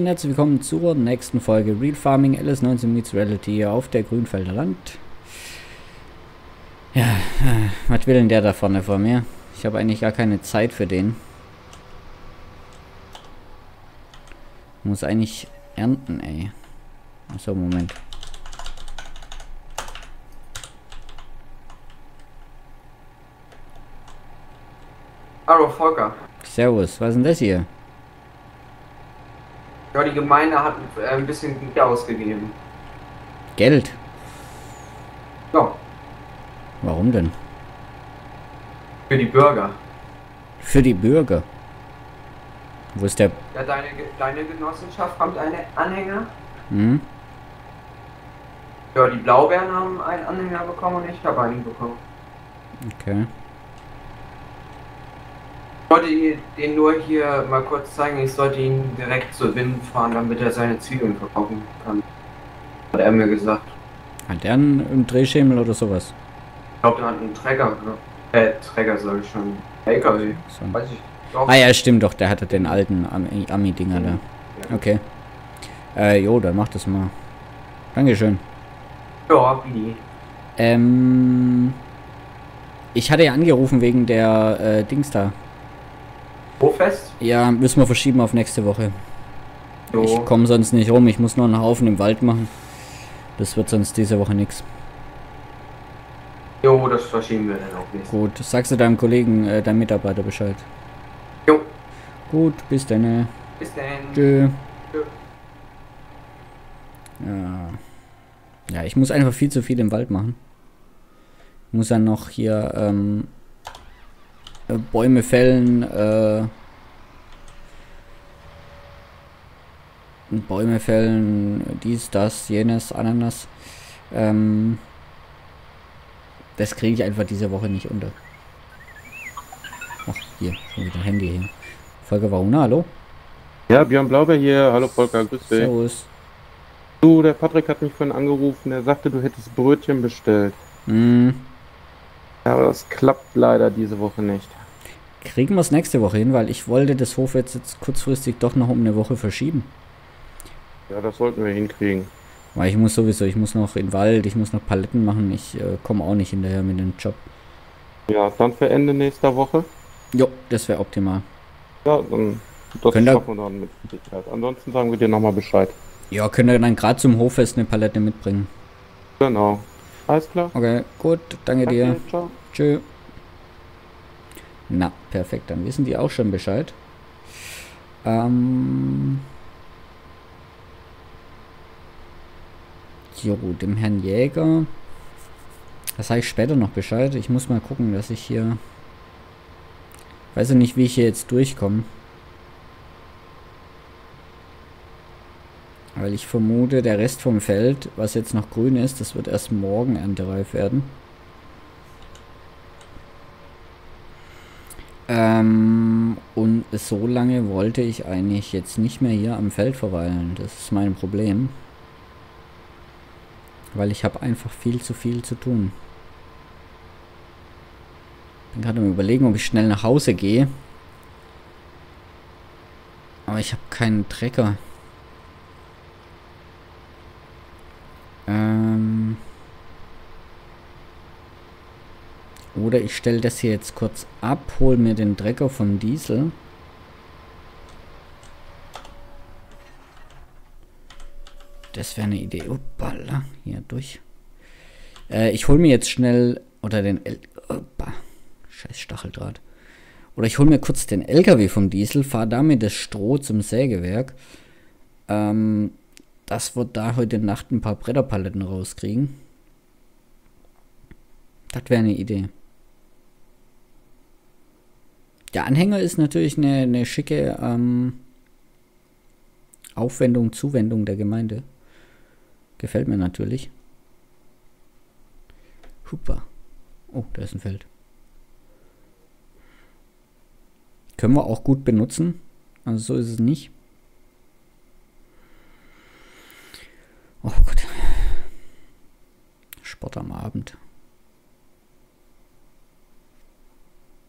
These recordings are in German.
und herzlich willkommen zur nächsten Folge Real Farming LS19 meets Reality auf der Grünfelder Land. Ja, was will denn der da vorne von mir? Ich habe eigentlich gar keine Zeit für den. Muss eigentlich ernten, ey. Achso, Moment. Hallo Volker. Servus, was ist denn das hier? Ja, die Gemeinde hat ein bisschen Geld ausgegeben. Geld? Ja, Warum denn? für die Bürger. Für die Bürger. Wo ist der... Ja, deine Genossenschaft haben einen Anhänger. Hm? Ja, die Blaubeeren haben einen Anhänger bekommen und ich habe einen bekommen. Okay. Ich wollte den nur hier mal kurz zeigen, ich sollte ihn direkt zur Wind fahren, damit er seine Zwiebeln verkaufen kann. Hat er mir gesagt. Hat der einen Drehschemel oder sowas? Ich glaube, der hat einen Trecker. Trecker soll ich schon. LKW. So. Weiß ich. Doch. Ah ja, stimmt doch, der hatte den alten Ami-Dinger da. Ja. Okay. Jo, dann mach das mal. Dankeschön. Ja, wie? Ich hatte ja angerufen wegen der Dings da. Hochfest? Ja, müssen wir verschieben auf nächste Woche. Jo. Ich komme sonst nicht rum, ich muss noch einen Haufen im Wald machen. Das wird sonst diese Woche nichts. Jo, das verschieben wir dann auch nicht. Gut, sagst du deinem Kollegen, deinem Mitarbeiter Bescheid. Jo. Gut, bis dann. Bis dann. Tschö. Tschö. Ja, ich muss einfach viel zu viel im Wald machen. Ich muss dann noch hier Bäume fällen, dies, das, jenes, Ananas. Das kriege ich einfach diese Woche nicht unter. Ach, hier, schon wieder Handy hin. Volker Waruna, hallo? Ja, Björn Blaubeer hier. Hallo Volker, grüß dich. Servus. Du, der Patrick hat mich vorhin angerufen, er sagte, du hättest Brötchen bestellt. Hm. Ja, aber das klappt leider diese Woche nicht. Kriegen wir es nächste Woche hin, weil ich wollte das Hof jetzt kurzfristig doch noch um eine Woche verschieben. Ja, das sollten wir hinkriegen. Weil ich muss noch in den Wald, ich muss noch Paletten machen, ich komme auch nicht hinterher mit dem Job. Ja, dann für Ende nächster Woche. Jo, das wäre optimal. Ja, dann das schaffen wir dann mit Sicherheit. Ansonsten sagen wir dir nochmal Bescheid. Ja, könnt ihr dann gerade zum Hoffest eine Palette mitbringen. Genau. Alles klar? Okay, gut, danke dir. Ciao. Tschö. Na, perfekt, dann wissen die auch schon Bescheid. Jo, dem Herrn Jäger. Das sage ich später noch Bescheid. Ich muss mal gucken, dass ich hier... Weiß ich nicht, wie ich hier jetzt durchkomme. Weil ich vermute, der Rest vom Feld, was jetzt noch grün ist, das wird erst morgen erntereif werden. Und so lange wollte ich eigentlich jetzt nicht mehr hier am Feld verweilen. Das ist mein Problem. Weil ich habe einfach viel zu tun. Bin gerade am Überlegen, ob ich schnell nach Hause gehe. Aber ich habe keinen Trecker. Oder ich stelle das hier jetzt kurz ab, hol mir den Trecker vom Diesel. Das wäre eine Idee. Uppala, hier durch. Ich hol mir jetzt schnell, oder den scheiß Stacheldraht. Oder ich hol mir kurz den LKW vom Diesel, fahre damit das Stroh zum Sägewerk. Das wird da heute Nacht ein paar Bretterpaletten rauskriegen. Das wäre eine Idee. Der Anhänger ist natürlich eine schicke Zuwendung der Gemeinde. Gefällt mir natürlich. Super. Oh, da ist ein Feld. Können wir auch gut benutzen. Also so ist es nicht. Oh Gott. Sport am Abend.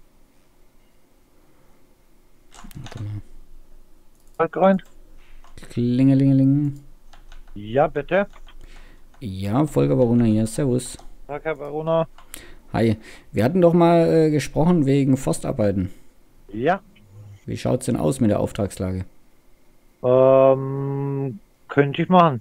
Waldgrün. Klingelingeling. Ja, bitte. Ja, Volker Baruna hier. Servus. Tag, Herr Baruna. Hi. Wir hatten doch mal gesprochen wegen Forstarbeiten. Ja. Wie schaut's denn aus mit der Auftragslage? Könnte ich machen.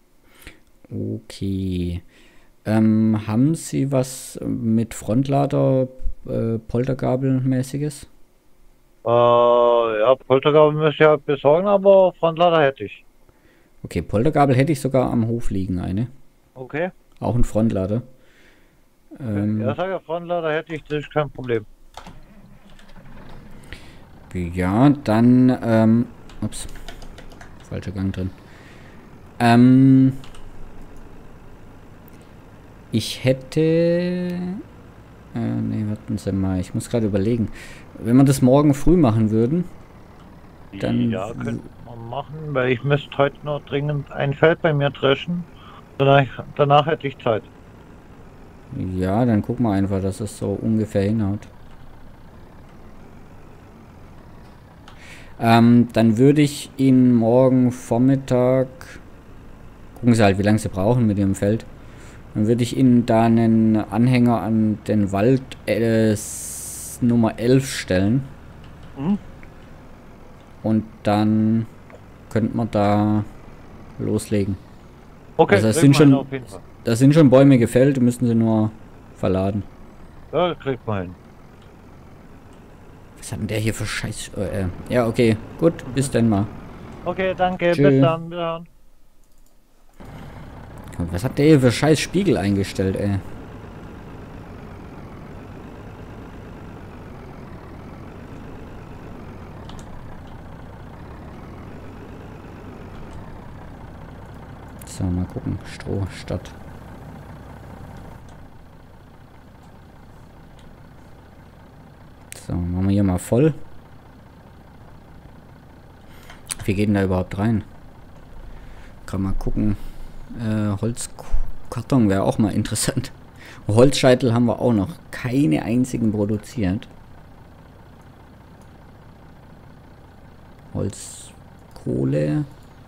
Okay. Haben Sie was mit Frontlader, Poltergabel-mäßiges? Ja, Poltergabel müsste ich ja besorgen, aber Frontlader hätte ich. Okay, Poltergabel hätte ich sogar am Hof liegen, eine. Okay. Auch ein Frontlader. Ja, sage Frontlader hätte ich, das ist kein Problem. Ja, dann, ups, falscher Gang drin. Ich hätte, nee, warten Sie mal, ich muss gerade überlegen. Wenn wir das morgen früh machen würden, dann... Ja, könnte man machen, weil ich müsste heute noch dringend ein Feld bei mir dreschen. Danach hätte ich Zeit. Ja, dann gucken wir einfach, dass es so ungefähr hinhaut. Dann würde ich Ihnen morgen Vormittag... Gucken Sie halt, wie lange Sie brauchen mit Ihrem Feld. Dann würde ich Ihnen da einen Anhänger an den Wald Nummer 11 stellen. Mhm. Und dann könnte man da loslegen. Okay, also auf jeden Fall. da sind schon Bäume gefällt, die müssen Sie nur verladen. Ja, kriegt man hin. Was hat denn der hier für Scheiß... ja, okay. Gut, bis dann mal. Okay, danke. Tschö. Bis dann. Wieder. Was hat der hier für Scheiß Spiegel eingestellt, ey? So, mal gucken. Stroh, Stadt. So, machen wir hier mal voll. Wie geht denn da überhaupt rein? Kann mal gucken. Holzkarton wäre auch mal interessant. Holzscheitel haben wir auch noch keine einzigen produziert. Holzkohle.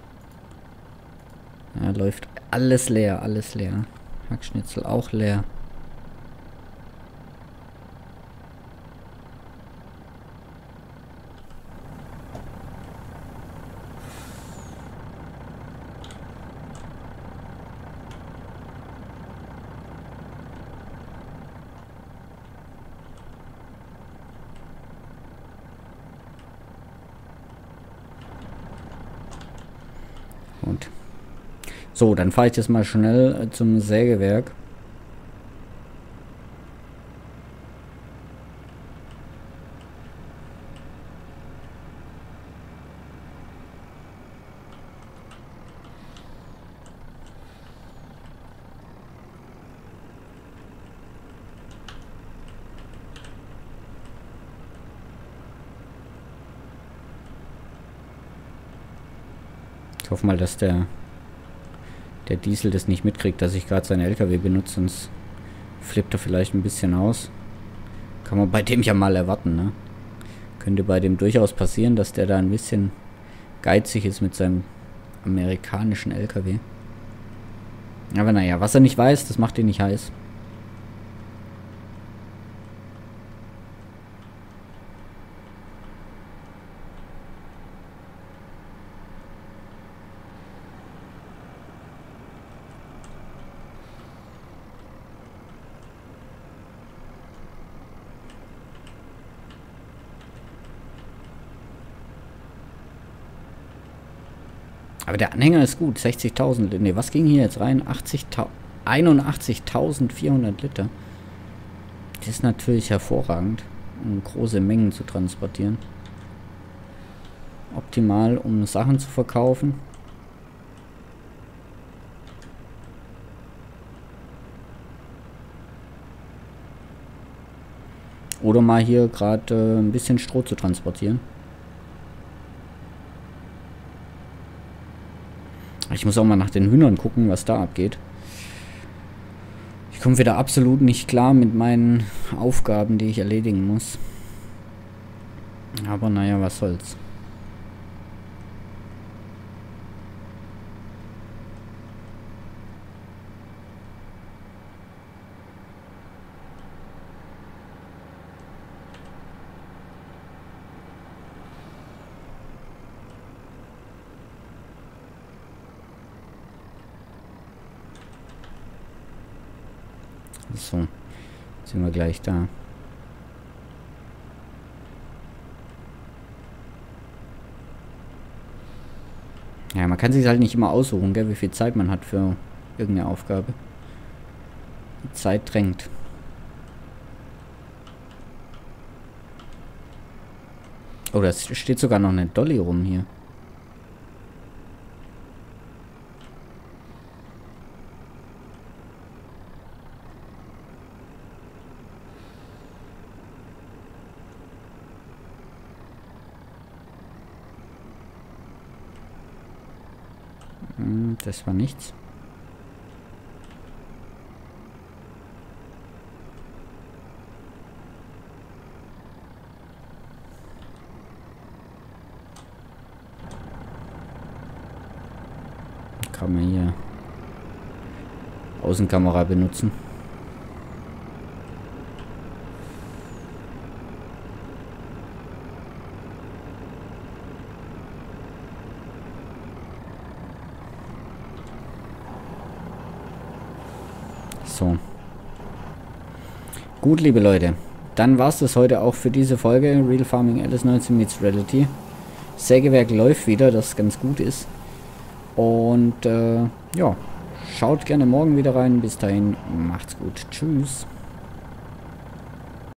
Ja, läuft alles leer, alles leer. Hackschnitzel auch leer. Und so, dann fahre ich jetzt mal schnell zum Sägewerk. Ich hoffe mal, dass der Diesel das nicht mitkriegt, dass ich gerade seinen LKW benutze, sonst flippt er vielleicht ein bisschen aus. Kann man bei dem ja mal erwarten, ne? Könnte bei dem durchaus passieren, dass der da ein bisschen geizig ist mit seinem amerikanischen LKW. Aber naja, was er nicht weiß, das macht ihn nicht heiß. Aber der Anhänger ist gut. 60.000. Ne, was ging hier jetzt rein? 81.400 Liter. Das ist natürlich hervorragend, um große Mengen zu transportieren. Optimal, um Sachen zu verkaufen. Oder mal hier gerade ein bisschen Stroh zu transportieren. Ich muss auch mal nach den Hühnern gucken, was da abgeht. Ich komme wieder absolut nicht klar mit meinen Aufgaben, die ich erledigen muss. Aber naja, was soll's. So, sind wir gleich da. Ja, man kann sich halt nicht immer aussuchen, gell, wie viel Zeit man hat für irgendeine Aufgabe. Die Zeit drängt. Oh, da steht sogar noch eine Dolly rum hier. Das war nichts. Kann man hier Außenkamera benutzen. So. Gut, liebe Leute. Dann war es das heute auch für diese Folge. Real Farming LS19 meets Reality. Sägewerk läuft wieder, das ganz gut ist. Und ja, schaut gerne morgen wieder rein. Bis dahin, macht's gut. Tschüss.